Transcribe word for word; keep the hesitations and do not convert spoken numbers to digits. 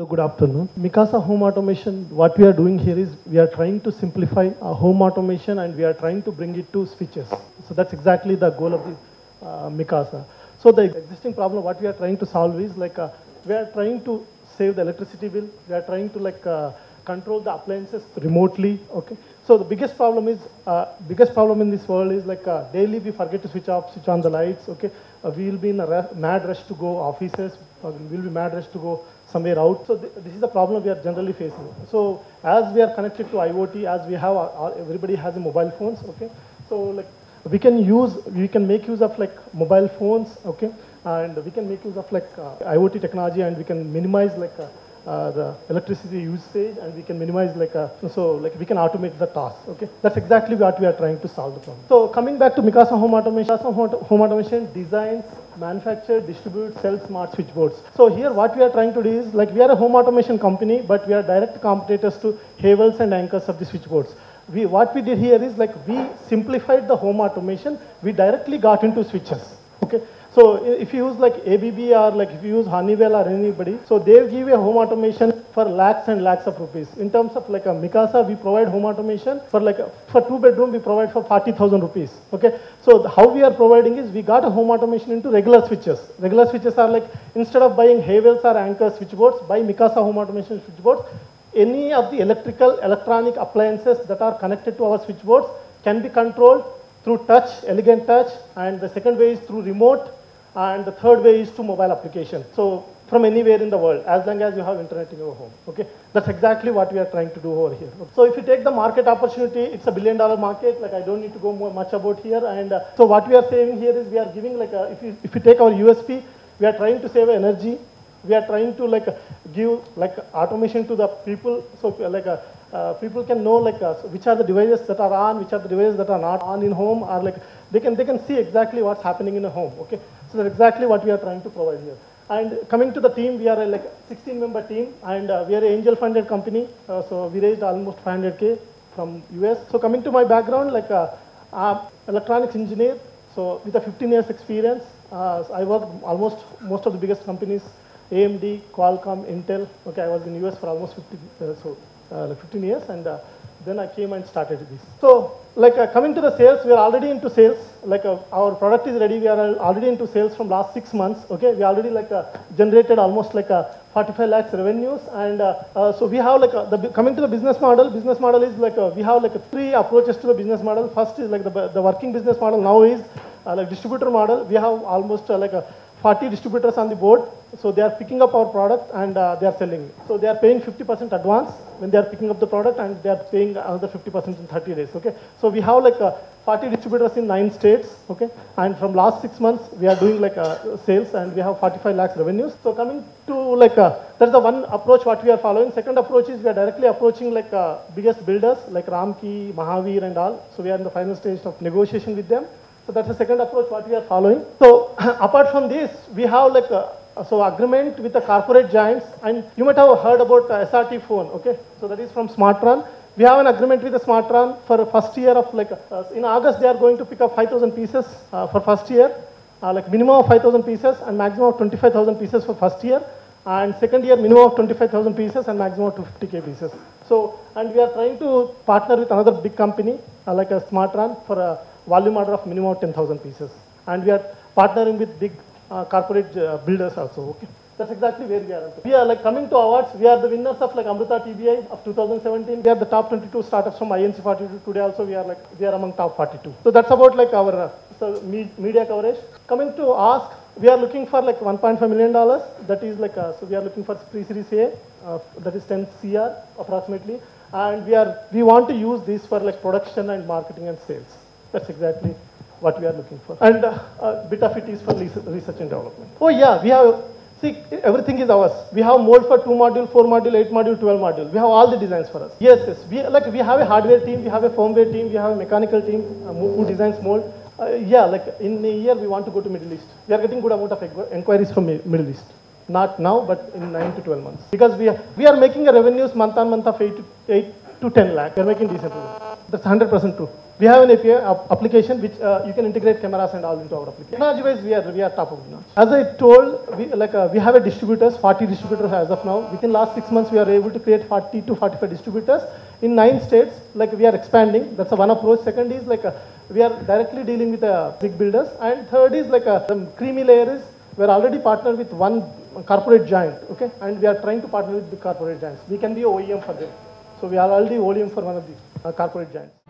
Hello, good afternoon. Mikasa Home Automation, what we are doing here is we are trying to simplify our home automation and we are trying to bring it to switches. So that's exactly the goal of the uh, Mikasa. So the existing problem, what we are trying to solve is like uh, we are trying to save the electricity bill. We are trying to like uh, control the appliances remotely. Okay. So the biggest problem is uh, biggest problem in this world is like uh, daily we forget to switch off, switch on the lights. Okay. Uh, we will be in a ra- mad rush to go offices. Uh, we will be mad rush to go somewhere out. So th this is the problem we are generally facing. So as we are connected to IoT, as we have our, our, everybody has a mobile phones. Okay. So like we can use, we can make use of like mobile phones. Okay. And we can make use of like uh, IoT technology and we can minimize like uh, uh, the electricity usage and we can minimize like a, so like we can automate the task. Okay, that's exactly what we are trying to solve the problem. So coming back to Mikasa Home Automation, Mikasa Home Automation designs, manufacture, distribute, sell smart switchboards. So here what we are trying to do is like we are a home automation company, but we are direct competitors to Havels and Anchors of the switchboards. We, what we did here is like we simplified the home automation. We directly got into switches. Okay. So if you use like A B B or like if you use Honeywell or anybody, so they give a home automation for lakhs and lakhs of rupees. In terms of like a Mikasa, we provide home automation for like a, for two bedroom, we provide for forty thousand rupees. Okay. So how we are providing is we got a home automation into regular switches. Regular switches are like instead of buying Havels or Anchor switchboards, buy Mikasa home automation switchboards. Any of the electrical, electronic appliances that are connected to our switchboards can be controlled through touch, elegant touch, and the second way is through remote, and the third way is to mobile application. So from anywhere in the world, as long as you have internet in your home. Okay, that's exactly what we are trying to do over here. So if you take the market opportunity, it's a billion dollar market. Like I don't need to go more much about here. And uh, so what we are saying here is we are giving like a, if you if you take our U S P, we are trying to save energy. We are trying to like give like automation to the people. So like a, uh, people can know like uh, so which are the devices that are on, which are the devices that are not on in home, or like they can they can see exactly what's happening in a home. Okay, so that's exactly what we are trying to provide here. And coming to the team, we are a like sixteen member team, and uh, we are an angel funded company. Uh, so we raised almost five hundred K from U S. So coming to my background, like uh, I'm electronics engineer. So with a fifteen years experience, uh, so I worked almost most of the biggest companies. A M D, Qualcomm, Intel. Okay, I was in U S for almost fifty, uh, so uh, like fifteen years, and uh, then I came and started this. So, like uh, coming to the sales, we are already into sales. Like uh, our product is ready. We are already into sales from last six months. Okay, we already like uh, generated almost like uh, forty-five lakhs revenues, and uh, uh, so we have like uh, the coming to the business model. Business model is like uh, we have like three approaches to the business model. First is like the the working business model now is uh, like distributor model. We have almost uh, like a forty distributors on the board. So they are picking up our product and uh, they are selling it. So they are paying fifty percent advance when they are picking up the product and they are paying another fifty percent in thirty days. Okay. So we have like uh, forty distributors in nine states. Okay. And from last six months, we are doing like uh, sales and we have forty-five lakhs revenues. So coming to like, uh, that's the one approach what we are following. Second approach is we are directly approaching like uh, biggest builders like Ramki, Mahavir and all. So we are in the final stage of negotiation with them. So that's the second approach what we are following. So apart from this, we have like a, so agreement with the corporate giants, and you might have heard about uh, S R T phone. Okay, so that is from Smartron. We have an agreement with the Smartron for the first year of like uh, in August they are going to pick up five thousand pieces uh, for first year, uh, like minimum of five thousand pieces and maximum of twenty-five thousand pieces for first year, and second year minimum of twenty-five thousand pieces and maximum of two hundred fifty K pieces. So and we are trying to partner with another big company uh, like a Smartron for a volume order of minimum of ten thousand pieces. And we are partnering with big uh, corporate uh, builders also. Okay, that's exactly where we are. We are like coming to awards. We are the winners of like Amrita T B I of two thousand seventeen. We are the top twenty-two startups from I N C forty-two. Today also we are like we are among top forty-two. So that's about like our uh, so me media coverage. Coming to ask, we are looking for like one point five million dollars. That is like uh, so we are looking for pre-series A. Uh, that is ten C R approximately. And we are we want to use this for like production and marketing and sales. That's exactly what we are looking for. And uh, a bit of it is for research and development. Oh yeah, we have, see, everything is ours. We have mold for two module, four module, eight module, twelve module. We have all the designs for us. Yes, yes. We, like, we have a hardware team, we have a firmware team, we have a mechanical team uh, who designs mold. Uh, yeah, like in a year we want to go to Middle East. We are getting good amount of inquiries from Middle East. Not now, but in nine to twelve months. Because we are, we are making a revenues month on month of eight to, eight to ten lakh. We are making decent revenue. That's one hundred percent true. We have an A P I ap- application which uh, you can integrate cameras and all into our application. Technology-wise, we are we are top of the notch. As I told, we like uh, we have a distributors, forty distributors as of now. Within last six months, we are able to create forty to forty-five distributors in nine states. Like we are expanding. That's a one approach. Second is like a, we are directly dealing with uh, big builders, and third is like a, the creamy layer is we're already partnered with one corporate giant. Okay, and we are trying to partner with the corporate giants. We can be O E M for them. So we are already O E M for one of the uh, corporate giants.